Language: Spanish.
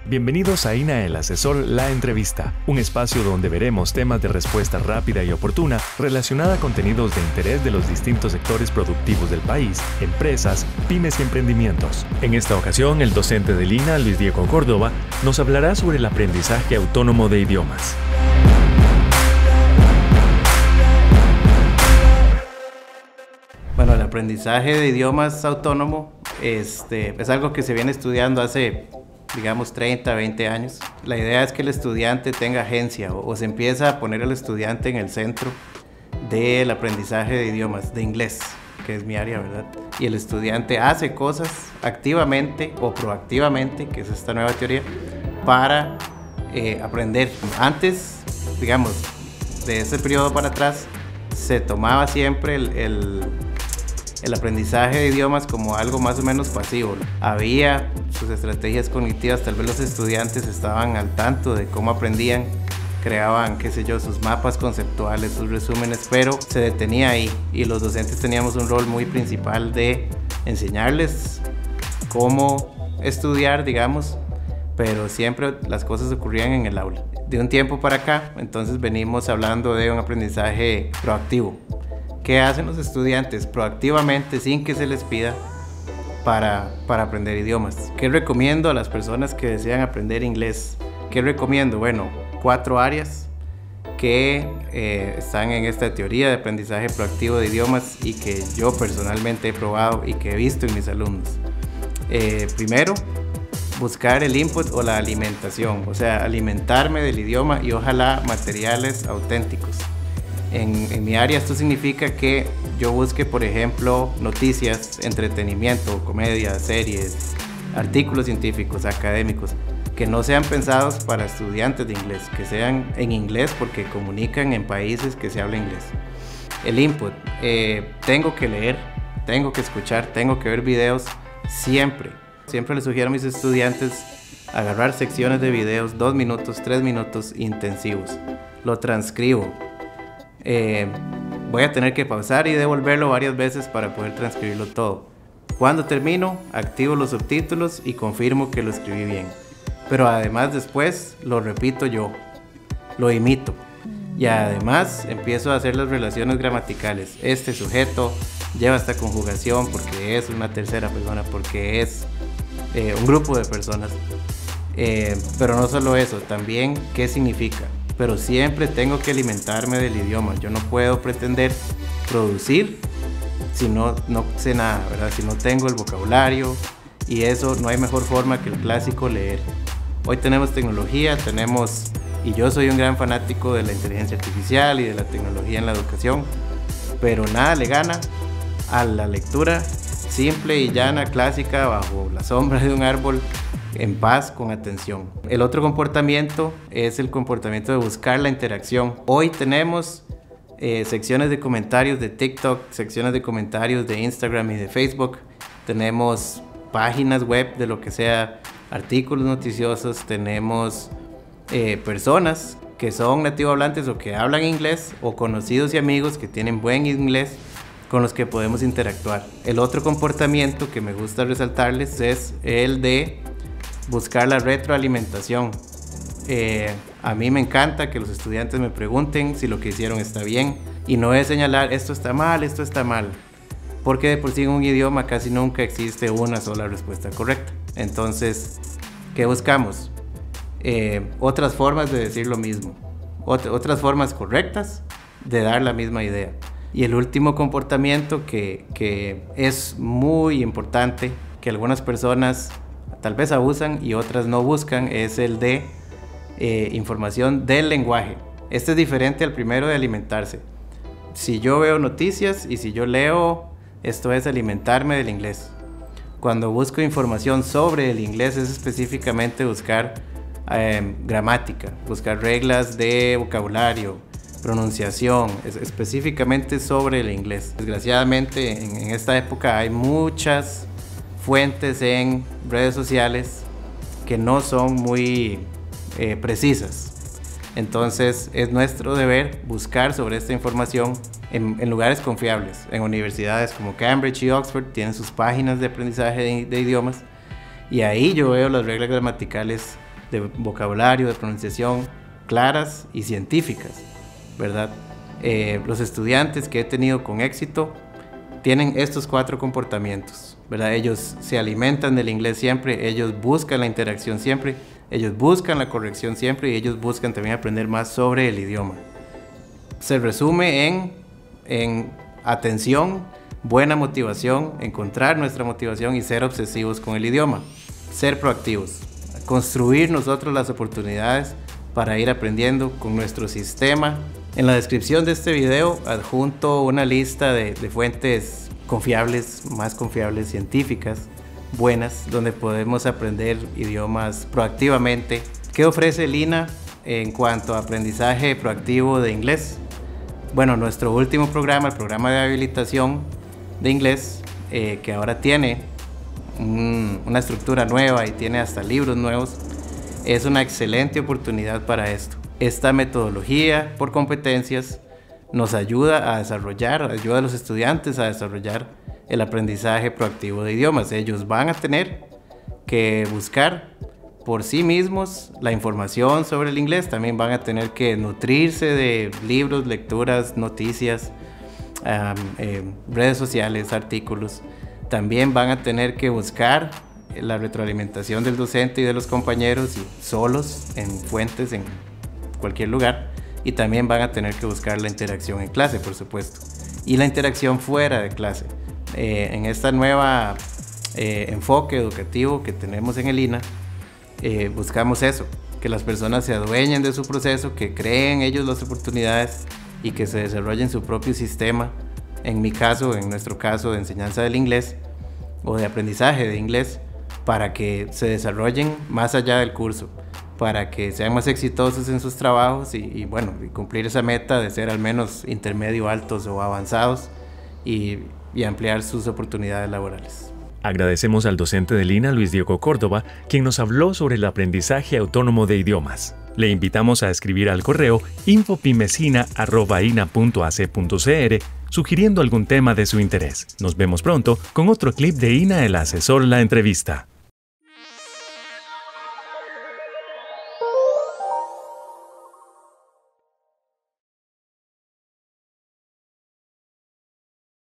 Bienvenidos a INA El Asesor La Entrevista, un espacio donde veremos temas de respuesta rápida y oportuna relacionada a contenidos de interés de los distintos sectores productivos del país, empresas, pymes y emprendimientos. En esta ocasión, el docente del INA, Luis Diego Córdoba, nos hablará sobre el aprendizaje autónomo de idiomas. Bueno, el aprendizaje de idiomas autónomo es algo que se viene estudiando hace, digamos, 30, 20 años. La idea es que el estudiante tenga agencia o se empieza a poner al estudiante en el centro del aprendizaje de idiomas, de inglés, que es mi área, ¿verdad? Y el estudiante hace cosas activamente o proactivamente, que es esta nueva teoría, para aprender. Antes, digamos, de ese periodo para atrás, se tomaba siempre el aprendizaje de idiomas como algo más o menos pasivo. Había sus estrategias cognitivas, tal vez los estudiantes estaban al tanto de cómo aprendían, creaban, qué sé yo, sus mapas conceptuales, sus resúmenes, pero se detenía ahí y los docentes teníamos un rol muy principal de enseñarles cómo estudiar, digamos, pero siempre las cosas ocurrían en el aula. De un tiempo para acá, entonces venimos hablando de un aprendizaje proactivo. ¿Qué hacen los estudiantes proactivamente sin que se les pida para aprender idiomas? ¿Qué recomiendo a las personas que desean aprender inglés? ¿Qué recomiendo? Bueno, 4 áreas que están en esta teoría de aprendizaje proactivo de idiomas y que yo personalmente he probado y que he visto en mis alumnos. Primero, buscar el input o la alimentación, o sea, alimentarme del idioma y ojalá materiales auténticos. En mi área esto significa que yo busque, por ejemplo, noticias, entretenimiento, comedia, series, artículos científicos, académicos, que no sean pensados para estudiantes de inglés, que sean en inglés porque comunican en países que se habla inglés. El input, tengo que leer, tengo que escuchar, tengo que ver videos siempre. Siempre les sugiero a mis estudiantes agarrar secciones de videos, 2 minutos, 3 minutos intensivos. Lo transcribo. Voy a tener que pausar y devolverlo varias veces para poder transcribirlo todo. Cuando termino, activo los subtítulos y confirmo que lo escribí bien. Pero además después lo repito yo, lo imito. Y además empiezo a hacer las relaciones gramaticales. Este sujeto lleva esta conjugación porque es una tercera persona, porque es un grupo de personas. Pero no solo eso, también qué significa. Pero siempre tengo que alimentarme del idioma. Yo no puedo pretender producir si no sé nada, ¿verdad? Si no tengo el vocabulario, y eso no hay mejor forma que el clásico leer. Hoy tenemos tecnología, y yo soy un gran fanático de la inteligencia artificial y de la tecnología en la educación, pero nada le gana a la lectura simple y llana, clásica, bajo la sombra de un árbol, en paz, con atención. El otro comportamiento es el comportamiento de buscar la interacción. Hoy tenemos secciones de comentarios de TikTok, secciones de comentarios de Instagram y de Facebook. Tenemos páginas web de lo que sea, artículos noticiosos. Tenemos personas que son nativohablantes o que hablan inglés, o conocidos y amigos que tienen buen inglés con los que podemos interactuar. El otro comportamiento que me gusta resaltarles es el de buscar la retroalimentación. A mí me encanta que los estudiantes me pregunten si lo que hicieron está bien, y no es señalar esto está mal, porque de por sí en un idioma casi nunca existe una sola respuesta correcta. Entonces, ¿qué buscamos? Otras formas de decir lo mismo, otras formas correctas de dar la misma idea. Y el último comportamiento que es muy importante, que algunas personas tal vez abusan y otras no buscan, es el de información del lenguaje. Este es diferente al primero de alimentarse. Si yo veo noticias y si yo leo, esto es alimentarme del inglés. Cuando busco información sobre el inglés es específicamente buscar gramática, buscar reglas de vocabulario, pronunciación, específicamente sobre el inglés. Desgraciadamente en esta época hay muchas fuentes en redes sociales que no son muy precisas. Entonces es nuestro deber buscar sobre esta información en lugares confiables. En universidades como Cambridge y Oxford tienen sus páginas de aprendizaje de idiomas, y ahí yo veo las reglas gramaticales de vocabulario, de pronunciación, claras y científicas, ¿verdad? Los estudiantes que he tenido con éxito tienen estos 4 comportamientos, ¿verdad? Ellos se alimentan del inglés siempre, ellos buscan la interacción siempre, ellos buscan la corrección siempre y ellos buscan también aprender más sobre el idioma. Se resume en atención, buena motivación, encontrar nuestra motivación y ser obsesivos con el idioma. Ser proactivos, construir nosotros las oportunidades para ir aprendiendo con nuestro sistema. En la descripción de este video adjunto una lista de fuentes confiables, más confiables, científicas, buenas, donde podemos aprender idiomas proactivamente. ¿Qué ofrece Lina en cuanto a aprendizaje proactivo de inglés? Bueno, nuestro último programa, el programa de habilitación de inglés, que ahora tiene una estructura nueva y tiene hasta libros nuevos, es una excelente oportunidad para esto. Esta metodología por competencias nos ayuda ayuda a los estudiantes a desarrollar el aprendizaje proactivo de idiomas. Ellos van a tener que buscar por sí mismos la información sobre el inglés, también van a tener que nutrirse de libros, lecturas, noticias, redes sociales, artículos. También van a tener que buscar la retroalimentación del docente y de los compañeros y solos en fuentes en cualquier lugar, y también van a tener que buscar la interacción en clase, por supuesto, y la interacción fuera de clase. En esta nueva enfoque educativo que tenemos en el INA, buscamos eso, que las personas se adueñen de su proceso, que creen ellos las oportunidades y que se desarrollen su propio sistema. En mi caso, en nuestro caso, de enseñanza del inglés o de aprendizaje de inglés, para que se desarrollen más allá del curso, para que sean más exitosos en sus trabajos y cumplir esa meta de ser al menos intermedio, altos o avanzados y ampliar sus oportunidades laborales. Agradecemos al docente del INA, Luis Diego Córdoba, quien nos habló sobre el aprendizaje autónomo de idiomas. Le invitamos a escribir al correo infopimesina@ina.ac.cr sugiriendo algún tema de su interés. Nos vemos pronto con otro clip de INA, el asesor, la entrevista.